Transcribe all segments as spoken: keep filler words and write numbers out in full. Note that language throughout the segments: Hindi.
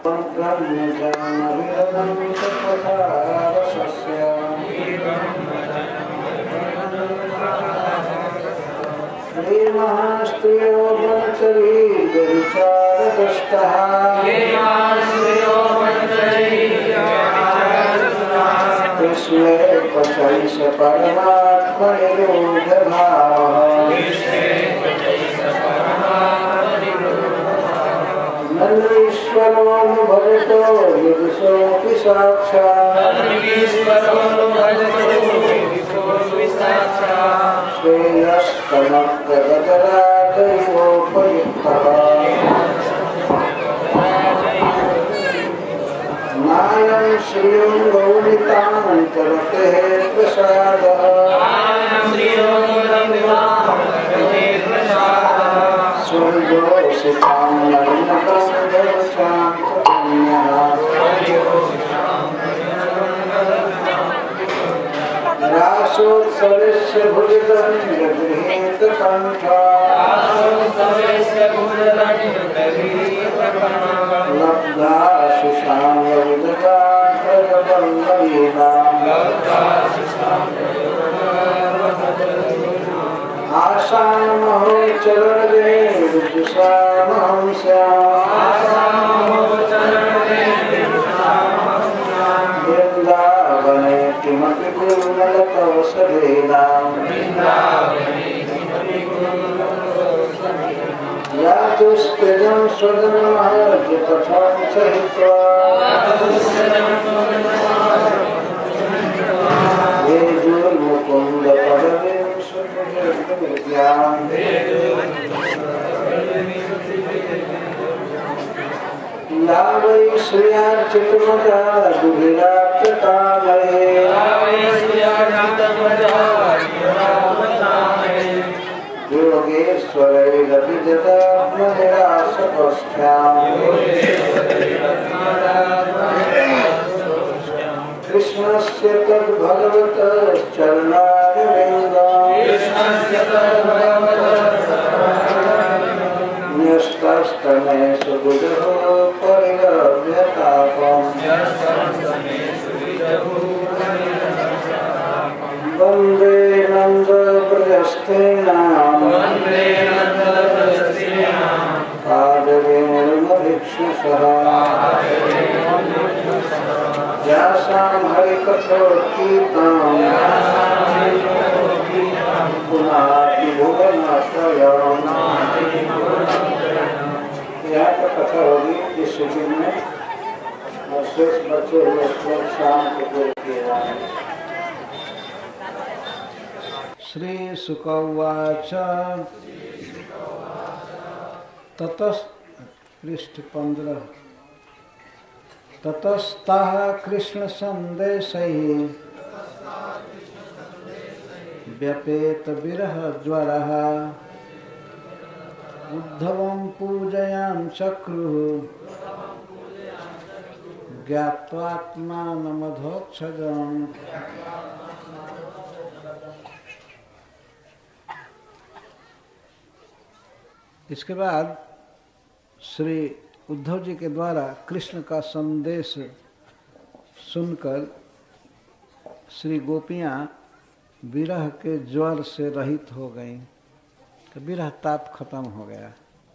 ततस्तः कृष्ण संदेशै व्यपेत विरह ज्वरः उद्धवं पूजयां चक्रुः ज्ञात्वात्मानमधोक्षजम्। इसके बाद श्री उद्धव जी के द्वारा कृष्ण का संदेश सुनकर श्री गोपियाँ विरह के ज्वर से रहित हो गईं, तो विरह ताप खत्म हो गया।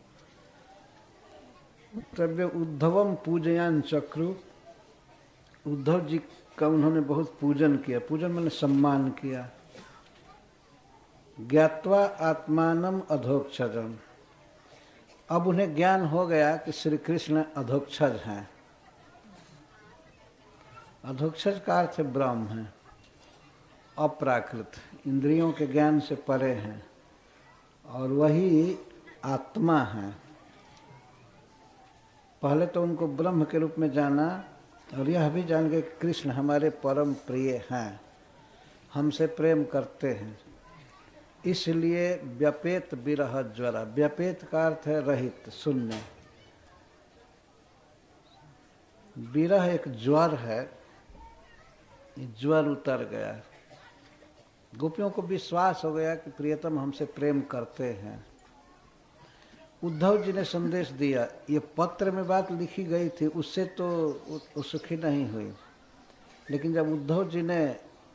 तब उद्धवम पूजयान चक्रु, उद्धव जी का उन्होंने बहुत पूजन किया। पूजन मैंने सम्मान किया। ज्ञात्वा आत्मानम अधोक्षजम, अब उन्हें ज्ञान हो गया कि श्री कृष्ण अधोक्षज हैं। अधोक्षज का अर्थ ब्रह्म है, अप्राकृत, इंद्रियों के ज्ञान से परे हैं, और वही आत्मा है। पहले तो उनको ब्रह्म के रूप में जाना, और यह भी जान गए कि कृष्ण हमारे परम प्रिय हैं, हमसे प्रेम करते हैं। इसलिए व्यपेत विरह ज्वर, व्यपेत का अर्थ है रहित, शून्य। विरह एक ज्वर है, ज्वर उतर गया। गोपियों को विश्वास हो गया कि प्रियतम हमसे प्रेम करते हैं। उद्धव जी ने संदेश दिया, ये पत्र में बात लिखी गई थी, उससे तो वो सुखी नहीं हुई। लेकिन जब उद्धव जी ने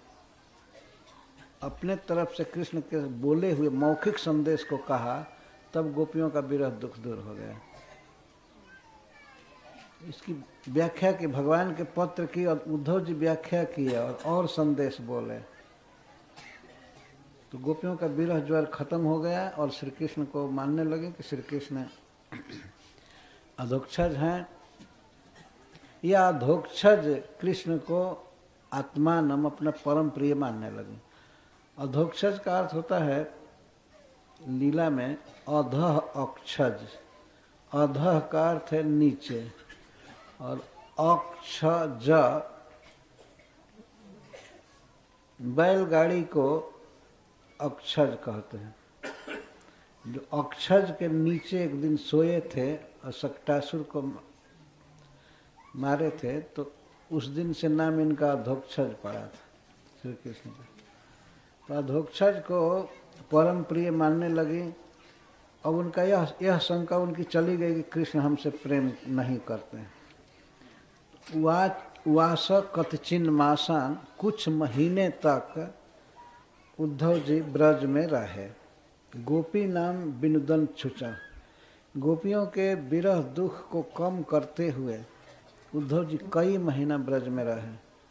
अपने तरफ से कृष्ण के बोले हुए मौखिक संदेश को कहा, तब गोपियों का विरह दुख दूर हो गया। इसकी व्याख्या की, भगवान के पत्र की, और उद्धव जी व्याख्या की और और संदेश बोले, तो गोपियों का विरह ज्वर खत्म हो गया और श्री कृष्ण को मानने लगे कि श्री कृष्ण अधोक्षज हैं। या अधोक्षज कृष्ण को आत्मानम, अपना परम प्रिय मानने लगे। अधोक्षज का अर्थ होता है लीला में अधः अक्षज। अधः का अर्थ है नीचे और अक्षज बैलगाड़ी को अक्षज कहते हैं। जो अक्षज के नीचे एक दिन सोए थे और सक्टासुर को मारे थे, तो उस दिन से नाम इनका अधोक्षज पड़ा था श्री कृष्ण का। तो अधोक्षज को परम प्रिय मानने लगी। अब उनका यह यह शंका उनकी चली गई कि कृष्ण हमसे प्रेम नहीं करते। वा वास कतचिन मासान, कुछ महीने तक उद्धव जी ब्रज में रहे। गोपी नाम विनुदन छुचा, गोपियों के विरह दुख को कम करते हुए उद्धव जी कई महीना ब्रज में रहे।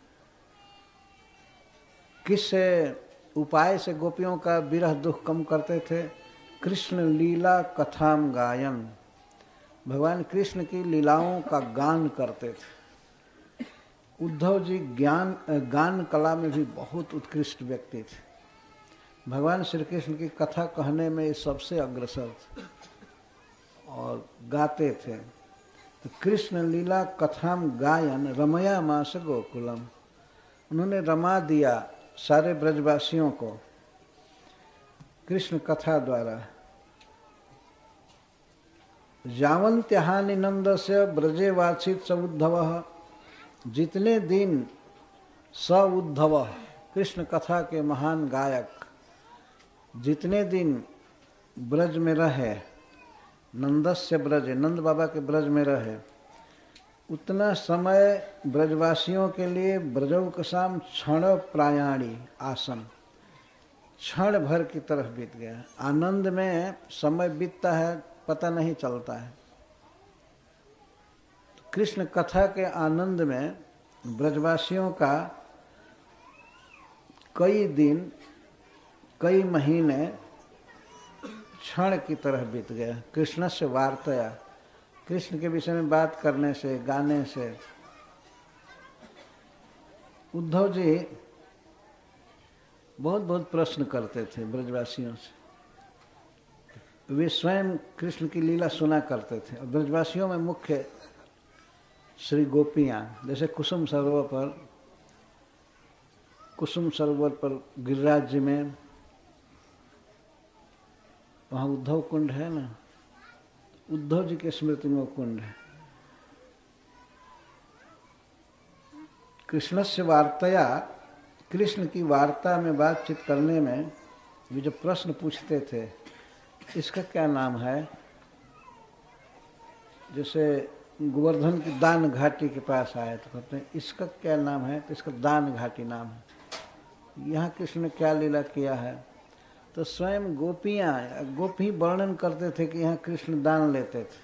किस उपाय से गोपियों का विरह दुख कम करते थे? कृष्ण लीला कथाम गायन, भगवान कृष्ण की लीलाओं का गान करते थे। उद्धव जी ज्ञान गान कला में भी बहुत उत्कृष्ट व्यक्ति थे। भगवान श्री कृष्ण की कथा कहने में सबसे अग्रसर थे और गाते थे। तो कृष्ण लीला कथाम गायन रमया मास गोकुलम, उन्होंने रमा दिया सारे ब्रजवासियों को कृष्ण कथा द्वारा। यावन्त्यहानि नंदस्य ब्रजे वाचित स उद्धव, जितने दिन स उद्धव, कृष्ण कथा के महान गायक जितने दिन ब्रज में रहे, नंदस्य ब्रज, नंद बाबा के ब्रज में रहे, उतना समय ब्रजवासियों के लिए ब्रजौकसाम क्षण प्रायाणी आसन, क्षण भर की तरफ बीत गया। आनंद में समय बीतता है, पता नहीं चलता है। कृष्ण कथा के आनंद में ब्रजवासियों का कई दिन, कई महीने क्षण की तरह बीत गया। कृष्ण से वार्तया, कृष्ण के विषय में बात करने से, गाने से। उद्धव जी बहुत बहुत प्रश्न करते थे ब्रजवासियों से। वे स्वयं कृष्ण की लीला सुना करते थे। और ब्रजवासियों में मुख्य श्री गोपियाँ, जैसे कुसुम सरोवर पर कुसुम सरोवर पर गिरिराज जी में, वहाँ उद्धव कुंड है ना, उद्धव जी के स्मृति में वो कुंड है। कृष्ण से वार्तया, कृष्ण की वार्ता में बातचीत करने में वे जो प्रश्न पूछते थे, इसका क्या नाम है? जैसे गोवर्धन की दान घाटी के पास आए तो कहते हैं इसका क्या नाम है? तो इसका दान घाटी नाम है। यहाँ कृष्ण ने क्या लीला किया है? तो स्वयं गोपियाँ गोपी वर्णन करते थे कि यहाँ कृष्ण दान लेते थे।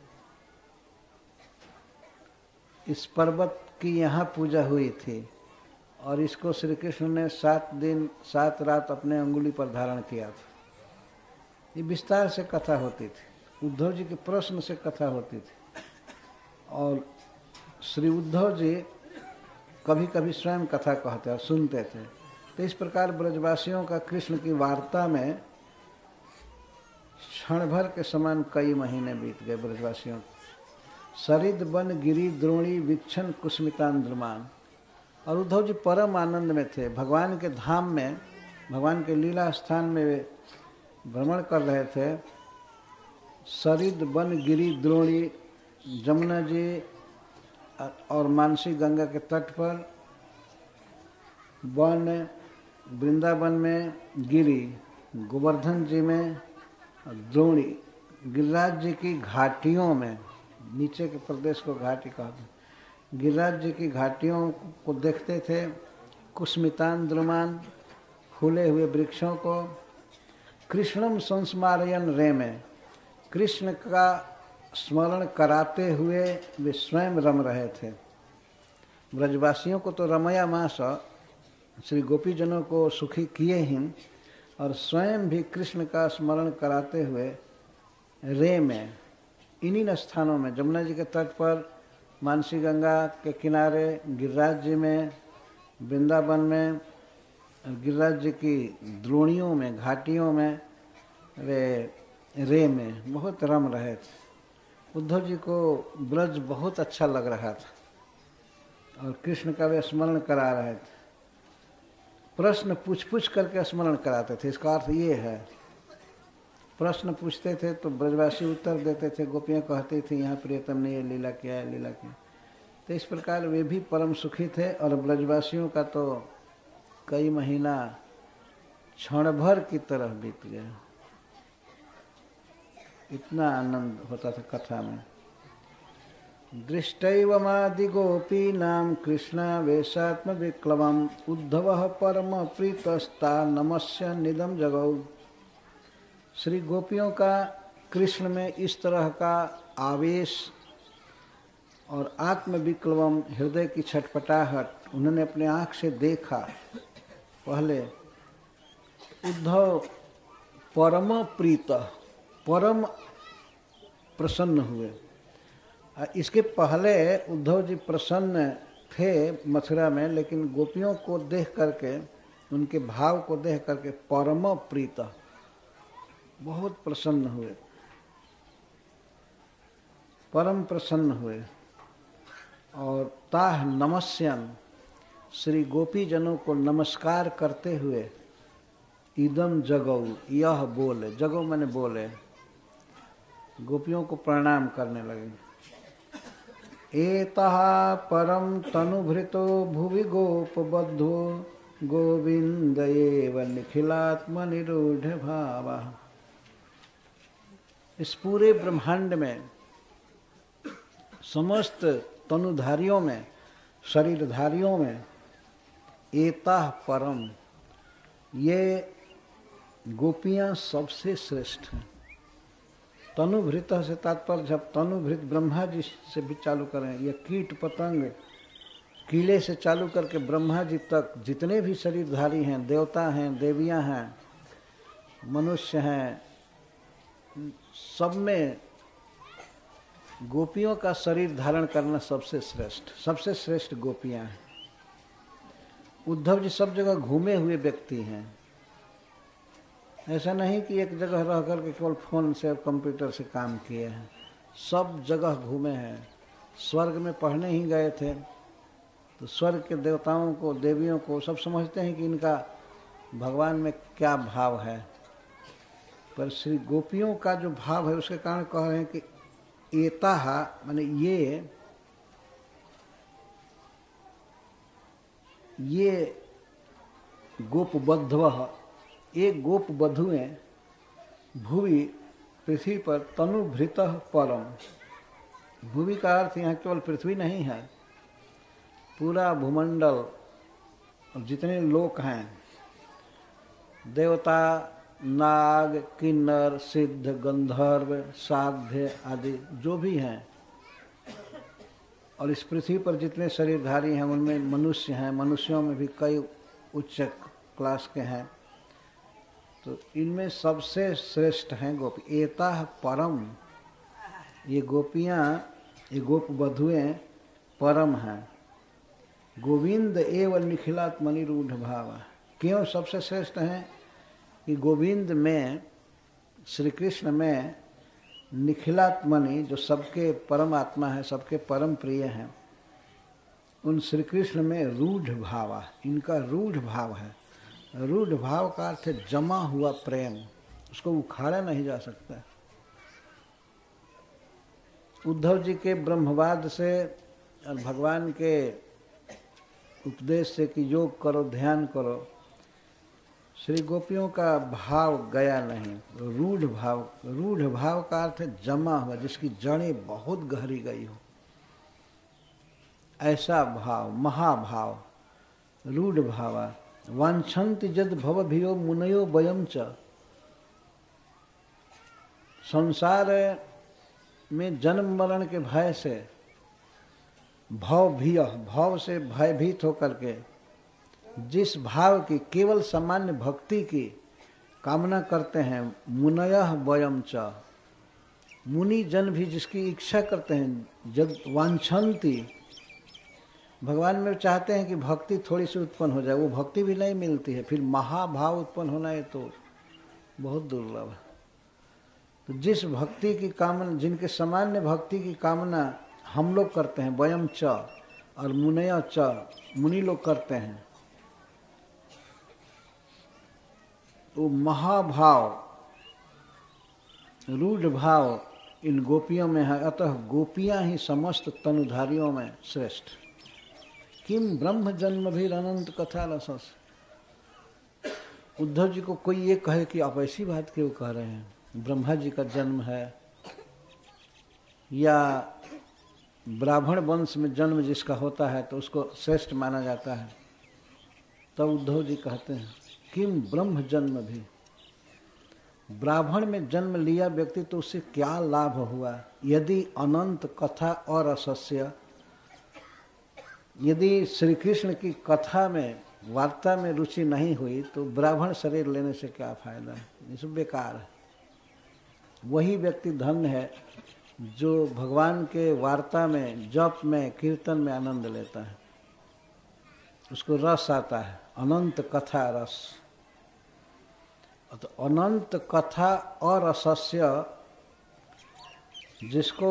इस पर्वत की यहाँ पूजा हुई थी और इसको श्री कृष्ण ने सात दिन सात रात अपने अंगुली पर धारण किया था। ये विस्तार से कथा होती थी, उद्धव जी के प्रश्न से कथा होती थी। और श्री उद्धव जी कभी कभी स्वयं कथा कहते और सुनते थे। तो इस प्रकार ब्रजवासियों का कृष्ण की वार्ता में क्षण भर के समान कई महीने बीत गए ब्रजवासियों को। सरिद बन गिरी द्रोणी विक्षण कुस्मितांद्रमान, और उद्धव जी परम आनंद में थे। भगवान के धाम में, भगवान के लीला स्थान में वे भ्रमण कर रहे थे। सरिद बन गिरी द्रोणी, जमुना जी और मानसी गंगा के तट पर, वन वृंदावन में, गिरी गोवर्धन जी में, द्रोणी गिरिराज जी की घाटियों में, नीचे के प्रदेश को घाटी कहते हैं, गिरिराज जी की घाटियों को देखते थे, कुस्मितान द्रुमान, फूले हुए वृक्षों को। कृष्णम संस्मारयन रे में, कृष्ण का स्मरण कराते हुए वे स्वयं रम रहे थे। ब्रजवासियों को तो रमया मास, श्री गोपीजनों को सुखी किए ही, और स्वयं भी कृष्ण का स्मरण कराते हुए रे में, इन्हीं स्थानों में, जमुना जी के तट पर, मानसी गंगा के किनारे, गिरिराज जी में, वृंदावन में, गिरिराज जी की द्रोणियों में, घाटियों में, वे रे में बहुत रम रहे थे। उद्धव जी को ब्रज बहुत अच्छा लग रहा था और कृष्ण का वे स्मरण करा रहे थे। प्रश्न पूछ पूछ करके स्मरण कराते थे, इसका अर्थ ये है। प्रश्न पूछते थे तो ब्रजवासी उत्तर देते थे, गोपियाँ कहती थी यहाँ प्रियतम ने ये लीला किया है, लीला किया। तो इस प्रकार वे भी परम सुखी थे और ब्रजवासियों का तो कई महीना क्षण भर की तरह बीत गया, इतना आनंद होता था कथा में। दृष्टैवमादि गोपीनां कृष्णावेशात्म विक्लवम् उद्धवः परम प्रीतस्ता नमस्य निदम जगौ। श्री गोपियों का कृष्ण में इस तरह का आवेश और आत्म विक्लवम, हृदय की छटपटाहट उन्होंने अपने आँख से देखा। पहले उद्धव परम प्रीत, परम प्रसन्न हुए। इसके पहले उद्धव जी प्रसन्न थे मथुरा में, लेकिन गोपियों को देख करके, उनके भाव को देख करके परम प्रीत, बहुत प्रसन्न हुए, परम प्रसन्न हुए। और ताह नमस्यन, श्री गोपी जनों को नमस्कार करते हुए, इदम जगौ, यह बोले, जगौ मैंने बोले, गोपियों को प्रणाम करने लगे। एतः परम तनुभृतो भुवि गोपबद्धो गोविंद एव निखिलात्म निरूढ़ भावः। इस पूरे ब्रह्मांड में, समस्त तनुधारियों में, शरीरधारियों में, एतः परम, ये गोपियाँ सबसे श्रेष्ठ हैं। तनुभृत से तात्पर्य, जब तनुभृत ब्रह्मा जी से भी चालू करें, या कीट पतंग कीड़े से चालू करके ब्रह्मा जी तक जितने भी शरीरधारी हैं, देवता हैं, देवियां हैं, मनुष्य हैं, सब में गोपियों का शरीर धारण करना सबसे श्रेष्ठ, सबसे श्रेष्ठ गोपियां हैं। उद्धव जी सब जगह घूमे हुए व्यक्ति हैं। ऐसा नहीं कि एक जगह रह कर के केवल फोन से, कंप्यूटर से काम किए हैं, सब जगह घूमे हैं। स्वर्ग में पढ़ने ही गए थे तो स्वर्ग के देवताओं को, देवियों को सब समझते हैं कि इनका भगवान में क्या भाव है, पर श्री गोपियों का जो भाव है उसके कारण कह रहे हैं कि एताह, माने ये ये गोपबद्धवः, एक गोप बधुएं भुवि, पृथ्वी पर, तनुभृतः परम। भुवि का अर्थ यहाँ केवल पृथ्वी नहीं है, पूरा भूमंडल और जितने लोक हैं, देवता, नाग, किन्नर, सिद्ध, गंधर्व, साध्य आदि जो भी हैं, और इस पृथ्वी पर जितने शरीरधारी हैं उनमें मनुष्य हैं, मनुष्यों में भी कई उच्च क्लास के हैं, तो इनमें सबसे श्रेष्ठ हैं गोपी। एताह परम, ये गोपियाँ, ये गोप बधुएं परम हैं। गोविंद एव निखिलात्मनिरूढ़ भाव। क्यों सबसे श्रेष्ठ हैं? कि गोविंद में, श्री कृष्ण में, निखिलात्मनि, जो सबके परमात्मा है, सबके परम प्रिय हैं, उन श्री कृष्ण में रूढ़ भाव, इनका रूढ़ भाव है। रूढ़ भाव का अर्थ है जमा हुआ प्रेम, उसको उखाड़ा नहीं जा सकता। उद्धव जी के ब्रह्मवाद से और भगवान के उपदेश से कि योग करो, ध्यान करो, श्री गोपियों का भाव गया नहीं, रूढ़ भाव। रूढ़ भाव का अर्थ है जमा हुआ, जिसकी जड़ें बहुत गहरी गई हो, ऐसा भाव, महाभाव, रूढ़ भावा। वांछन्ति जद भवभियो मुनयो वयम च। संसार में जन्म मरण के भय से, भवभीय, भाव से भयभीत होकर के जिस भाव की, केवल सामान्य भक्ति की कामना करते हैं, मुनयः वयम च, मुनि जन भी जिसकी इच्छा करते हैं, जब वांछन्ति, भगवान में चाहते हैं कि भक्ति थोड़ी सी उत्पन्न हो जाए, वो भक्ति भी नहीं मिलती है, फिर महाभाव उत्पन्न होना है तो बहुत दुर्लभ है। तो जिस भक्ति की कामना, जिनके सामान्य भक्ति की कामना हम लोग करते हैं, वयम च, और मुनय च, मुनि लोग करते हैं, तो महाभाव, रूढ़ भाव इन गोपियों में है। अतः गोपियां ही समस्त तनुधारियों में श्रेष्ठ। किम ब्रह्म जन्म भी अनंत कथा रसस। उद्धव जी को कोई ये कहे कि आप ऐसी बात क्यों कह रहे हैं, ब्रह्मा जी का जन्म है, या ब्राह्मण वंश में जन्म जिसका होता है तो उसको श्रेष्ठ माना जाता है। तब उद्धव जी कहते हैं किम ब्रह्म जन्म भी, ब्राह्मण में जन्म लिया व्यक्ति तो उससे क्या लाभ हुआ। यदि अनंत कथा और असस्य, यदि श्री कृष्ण की कथा में, वार्ता में रुचि नहीं हुई तो ब्राह्मण शरीर लेने से क्या फायदा है, ये सब बेकार है। वही व्यक्ति धन्य है जो भगवान के वार्ता में, जप में, कीर्तन में आनंद लेता है, उसको रस आता है, अनंत कथा रस। तो अनंत कथा और रसस्य, जिसको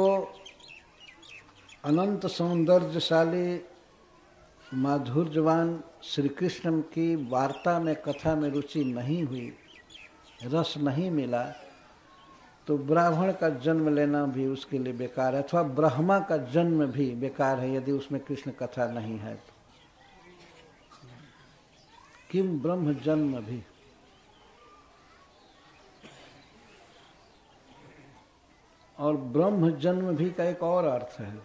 अनंत सौंदर्यशाली माधुर्यवान श्री कृष्ण की वार्ता में, कथा में रुचि नहीं हुई, रस नहीं मिला, तो ब्राह्मण का जन्म लेना भी उसके लिए बेकार है, अथवा ब्रह्मा का जन्म भी बेकार है यदि उसमें कृष्ण कथा नहीं है तो। किम ब्रह्म जन्म भी। और ब्रह्म जन्म भी का एक और अर्थ है।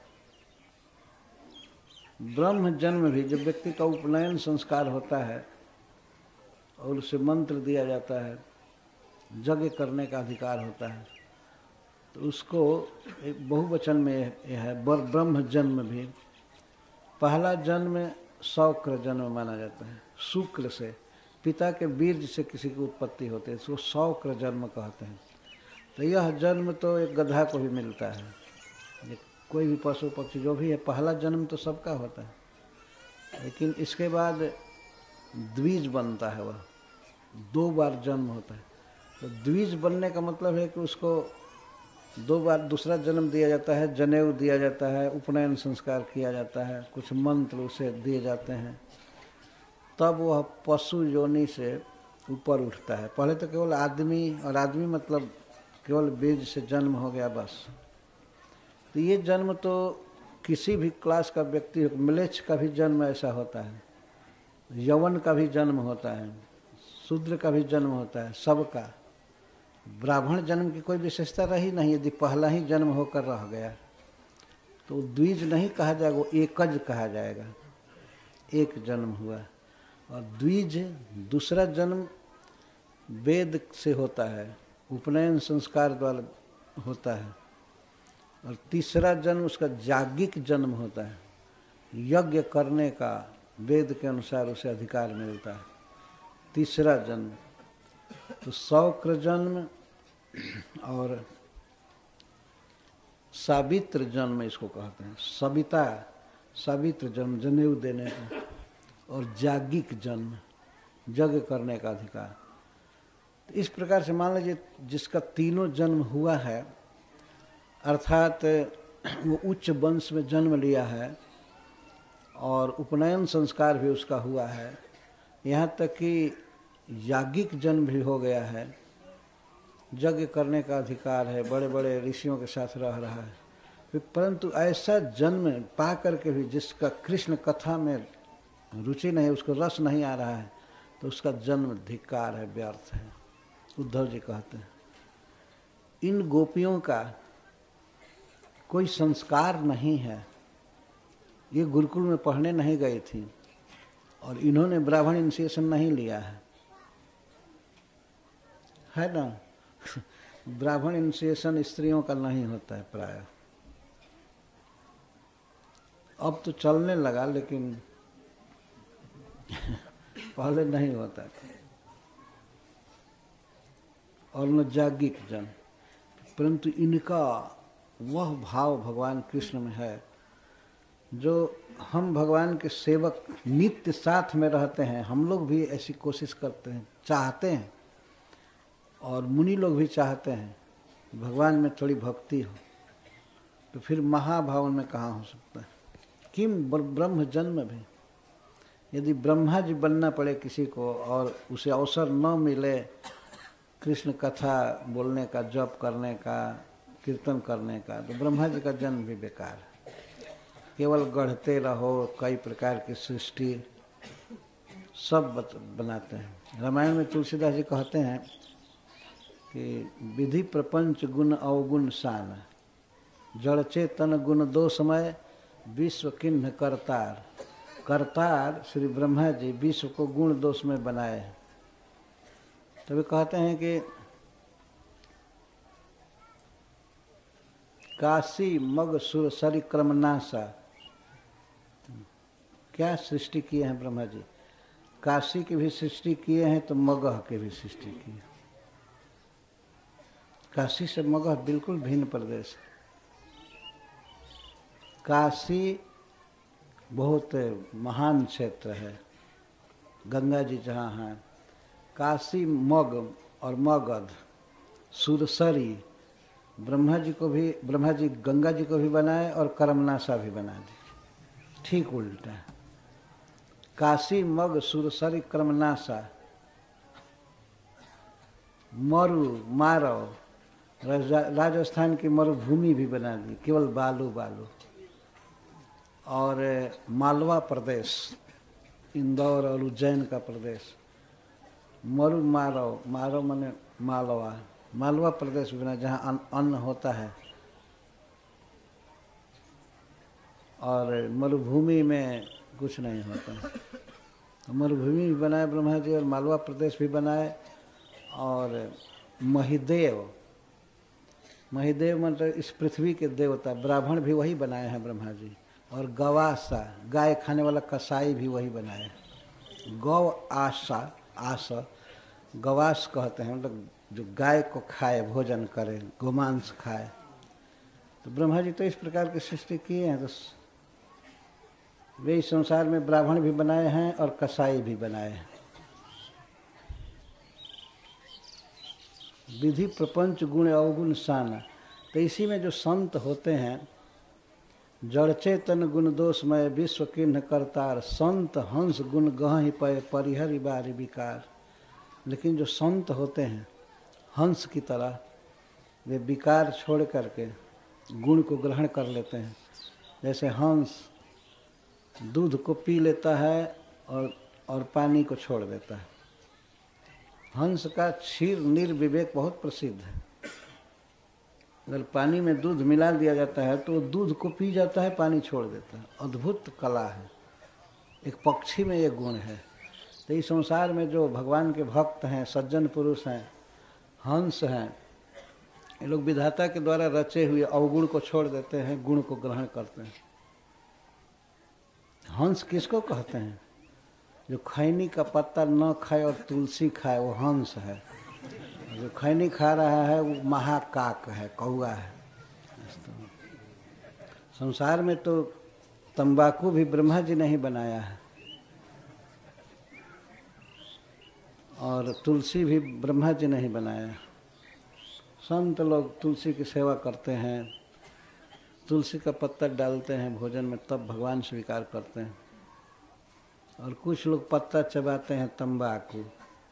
ब्रह्म जन्म भी, जब व्यक्ति का उपनयन संस्कार होता है और उसे मंत्र दिया जाता है, यज्ञ करने का अधिकार होता है, तो उसको एक बहुवचन में यह है ब्रह्म जन्म भी। पहला जन्म शौक्र जन्म माना जाता है, शुक्र से, पिता के बीर्ज से किसी की उत्पत्ति होती है, इसको शौक्र जन्म कहते हैं। तो यह जन्म तो एक गधा को भी मिलता है, कोई भी पशु पक्षी जो भी है, पहला जन्म तो सबका होता है। लेकिन इसके बाद द्विज बनता है, वह दो बार जन्म होता है। तो द्विज बनने का मतलब है कि उसको दो बार दूसरा जन्म दिया जाता है, जनेऊ दिया जाता है, उपनयन संस्कार किया जाता है, कुछ मंत्र उसे दिए जाते हैं, तब वह पशु योनि से ऊपर उठता है। पहले तो केवल आदमी, और आदमी मतलब केवल बीज से जन्म हो गया बस। तो ये जन्म तो किसी भी क्लास का व्यक्ति, म्लेच्छ का भी जन्म ऐसा होता है, यवन का भी जन्म होता है, शूद्र का भी जन्म होता है, सबका। ब्राह्मण जन्म की कोई विशेषता रही नहीं, यदि पहला ही जन्म होकर रह गया तो द्विज नहीं कहा जाएगा, वो एकज कहा जाएगा, एक जन्म हुआ। और द्विज दूसरा जन्म वेद से होता है, उपनयन संस्कार द्वारा होता है। और तीसरा जन्म उसका जागिक जन्म होता है, यज्ञ करने का वेद के अनुसार उसे अधिकार मिलता है, तीसरा जन्म। तो शौक्र जन्म और सावित्र जन्म इसको कहते हैं, सविता, सावित्र जन्म, जनेऊ देने का, और जागिक जन्म, यज्ञ करने का अधिकार। तो इस प्रकार से मान लीजिए जिसका तीनों जन्म हुआ है, अर्थात वो उच्च वंश में जन्म लिया है और उपनयन संस्कार भी उसका हुआ है, यहाँ तक कि याज्ञिक जन्म भी हो गया है, यज्ञ करने का अधिकार है, बड़े बड़े ऋषियों के साथ रह रहा है, परंतु ऐसा जन्म पा करके भी जिसका कृष्ण कथा में रुचि नहीं, उसको रस नहीं आ रहा है, तो उसका जन्म धिक्कार है, व्यर्थ है। उद्धव जी कहते हैं इन गोपियों का कोई संस्कार नहीं है, ये गुरुकुल में पढ़ने नहीं गई थी और इन्होंने ब्राह्मण इनिशिएशन नहीं लिया है, है ना। ब्राह्मण इनिशिएशन स्त्रियों का नहीं होता है प्राय, अब तो चलने लगा, लेकिन पहले नहीं होता था। और न जागिक जन, परंतु इनका वह भाव भगवान कृष्ण में है जो हम भगवान के सेवक नित्य साथ में रहते हैं, हम लोग भी ऐसी कोशिश करते हैं, चाहते हैं, और मुनि लोग भी चाहते हैं भगवान में थोड़ी भक्ति हो, तो फिर महाभाव में कहाँ हो सकता है। किम ब्रह्म जन्म भी, यदि ब्रह्मा जी बनना पड़े किसी को और उसे अवसर न मिले कृष्ण कथा बोलने का, जप करने का, कीर्तन करने का, तो ब्रह्मा जी का जन्म भी बेकार है। केवल गढ़ते रहो, कई प्रकार की सृष्टि सब बनाते हैं। रामायण में तुलसीदास जी कहते हैं कि विधि प्रपंच गुण अवगुण सान, जड़ चेतन गुण दो समय, विश्व किन्ह करतार। करतार श्री ब्रह्मा जी विश्व को गुण दोष में बनाए। तभी कहते हैं कि काशी मग सुर सरि क्रमनाशा, क्या सृष्टि किए हैं ब्रह्मा जी। काशी की भी सृष्टि किए हैं तो मगह की भी सृष्टि की है। काशी से मगह बिल्कुल भिन्न प्रदेश है। काशी बहुत महान क्षेत्र है, गंगा जी जहाँ हैं। काशी मग और मगध, सुरसरी, ब्रह्मा जी को भी, ब्रह्मा जी गंगा जी को भी बनाए और कर्मनाशा भी बना दी, ठीक उल्टा। काशी मग सुरसरी कर्मनाशा, मरु मारव, राजस्थान की मरुभूमि भी बना दी, केवल बालू बालू। और मालवा प्रदेश, इंदौर और उज्जैन का प्रदेश, मरु मारव, मारव माने मालवा, मालवा प्रदेश भी बना जहाँ अन्न होता है। और मरुभूमि में कुछ नहीं होता, मरुभूमि भी बनाए ब्रह्मा जी, और मालवा प्रदेश भी बनाए। और महिदेव, महिदेव मतलब इस पृथ्वी के देवता, ब्राह्मण भी वही बनाए हैं ब्रह्मा जी। और गवासा, गाय खाने वाला कसाई भी वही बनाए। गौ आशा, आशा गवास कहते हैं, मतलब जो गाय को खाए, भोजन करे, गोमांस खाए। तो ब्रह्मा जी तो इस प्रकार की सृष्टि किए हैं। तो वे इस संसार में ब्राह्मण भी बनाए हैं और कसाई भी बनाए हैं। विधि प्रपंच गुण अवगुण सान, तो इसी में जो संत होते हैं, जड़ चेतन गुण दोषमय, विश्व किन्ह करतार। संत हंस गुण गहि पय, परिहरि बारि विकार। लेकिन जो संत होते हैं हंस की तरह, वे विकार छोड़ करके गुण को ग्रहण कर लेते हैं। जैसे हंस दूध को पी लेता है और और पानी को छोड़ देता है। हंस का क्षीर निर्विवेक बहुत प्रसिद्ध है। अगर पानी में दूध मिला दिया जाता है तो दूध को पी जाता है, पानी छोड़ देता है। अद्भुत कला है, एक पक्षी में ये गुण है। तो इस संसार में जो भगवान के भक्त हैं, सज्जन पुरुष हैं, हंस हैं, ये लोग विधाता के द्वारा रचे हुए अवगुण को छोड़ देते हैं, गुण को ग्रहण करते हैं। हंस किसको कहते हैं? जो खैनी का पत्ता न खाए और तुलसी खाए, वो हंस है। जो खैनी खा रहा है वो महाकाक है, कौआ है। संसार में तो तंबाकू भी ब्रह्मा जी ने ही बनाया है, और तुलसी भी ब्रह्मा जी ने ही बनाया है। संत लोग तुलसी की सेवा करते हैं, तुलसी का पत्ता डालते हैं भोजन में, तब भगवान स्वीकार करते हैं। और कुछ लोग पत्ता चबाते हैं, तंबाकू,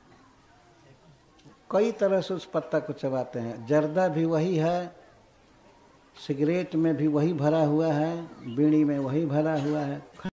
कई तरह से उस पत्ता को चबाते हैं। जर्दा भी वही है, सिगरेट में भी वही भरा हुआ है, बीड़ी में वही भरा हुआ है।